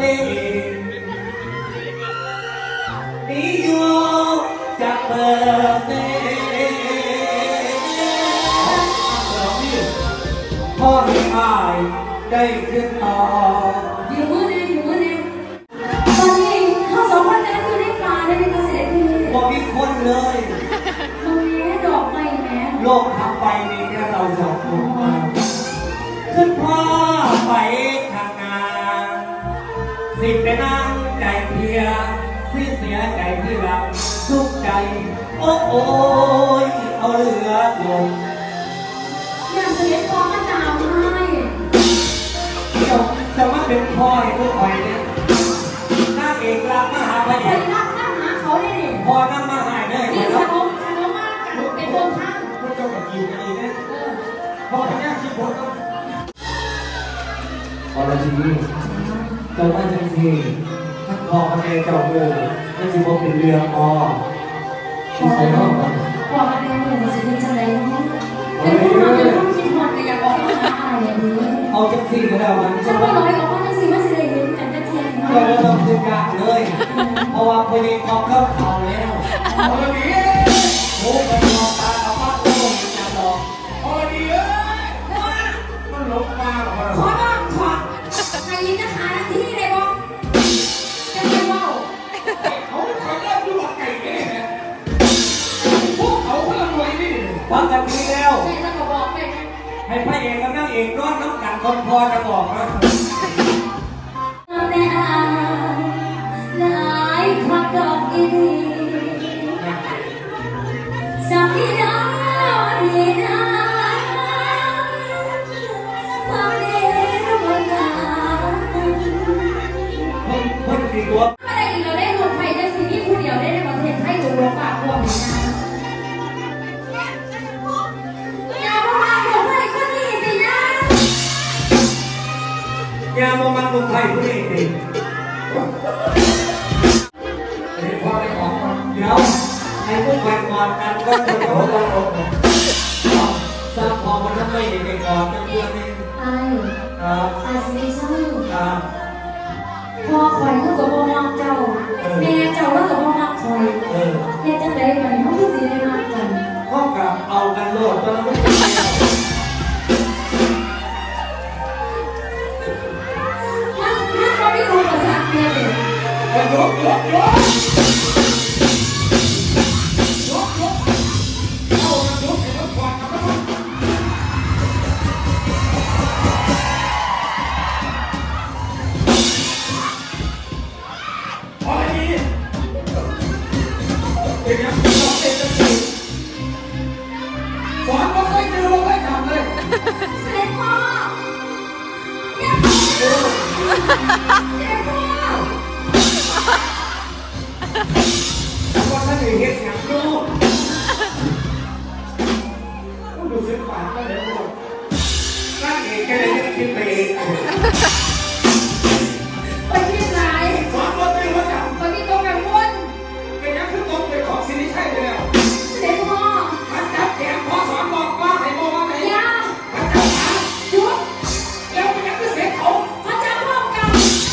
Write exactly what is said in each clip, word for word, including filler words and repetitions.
นี่อยู่จะเปิดเส้พ่อให้อายได้ขึ้นต่ออยู่มือแน่อยู่มือแน่ตอนนี้เขาสองคนนั้นอยู่ในป่าในเกษตรที่บอกมีคนเลยตรงนี้ดอกไม้แม้โลกทำไปมีแค่เราสองคนขึ้นพ่อไปทางนาสิไปนั่งใจเพียสิเสียใจที่รักทุกใจโอ้โอยเอาเหลือลงอย่างเสียพ่อก็ตามให้จะจะมาเป็นพ่อให้ผู้คอยเนี่ยนางเอกรักมาหาพระเอกรักนั่งหาเขาได้ดิพ่อนั่งมาหายได้นี่สนุกสนุกมากกันเป็นคนข้างพระเจ้ากับกิวกันดีเนี่ยพ่อเนี่ยคิดผลต้องพอแล้วทีนี้เจ้าว่าจังสิท่านพ่อพระเจ้าโง่นั่นสิบอกเป็นเรือพ่อพ่อแล้วพ่อพระเจ้าโง่สิเป็นจังไรเนาะเป็นผู้นำเป็นผู้คิดหมดแต่อยากบอกว่าอะไรอย่างนี้เอาจังสิก็แล้วมันจะว่าร้อยเอาว่าจังสิว่าสิได้เห็นกันจะเทียนเราไม่ต้องซื้อกะเลยเพราะว่าพอดีพอเข้าเขาแล้วพอดีโอ้ไปมองตาเอาบ้านโอ้ยจะหลอกพอดีเอ้ยมันลบมาหรอขอบ้างขอใครยินจะหาที่ไหนบ้างจะเรียกว่าเขาเขาเล่นดูว่าไก่แก่พวกเขาเขาละรวยนี่วันจะมีแล้วให้พระเอกกับนางเอกร้อนน้ำกันคนพอจะบอกนะแต่อาหลายควักดอกอีสักทีน้องดีนะความเลี้ยงวันตาคนสี่ตัวไม่ได้เราได้หมดไปได้สิ่งที่ผู้เดียวได้ในประเทศไทยจุดลงปากพวกนี้นะยาโมมันลุงไทยผู้นี้เองเดี๋ยวพอไปออกเดี๋ยวให้พวกแฟนกอดกันก็จะโดนเราทราบพอมันทำไมเด็กๆกอดกันเพื่อนนี่ไอ้ไอ้สิใช่พอคอยก็ตัวพ่อมักเจ้าแม่เจ้าก็ตัวพ่อมักคอยแค่จะได้กันเขาที่สิได้มากกันพ่อกับเอากันโลดตอนนั้นไม่รู้ภาษาเมียเลยยกยกยกยกยกยกเอายกให้มันขวางกันนะพอดีเดี๋ยวนี้ต้องเต้นกันสิสอนก็ค่อยดูก็ค่อยทำเลยเสด็จพ่อเนี่ยเสด็จพ่อว่าท่านเห็นอย่างนู้นดูเส้นปากก็เลยว่าท่านเองแค่เลยจะคิดไปเองไปที่ไหนสอนว่าไม่รู้จักไปที่ตรงกันวุ่นเป็นยังคือตรงไปของสิริชัยไปแล้วเด็กพ่อมันจับแขนพ่อสอนบอกว่าให้โมว่าไงยามันจับขาหยุดแล้วมันยังคือเสียเขามันจับพ่อกัน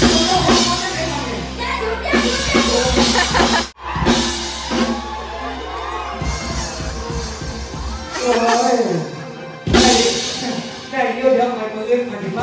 ยาหยุดยาหยุดยาหยุดโอ้ยได้ได้เยอะเยอะไปมืออื่นมาดิ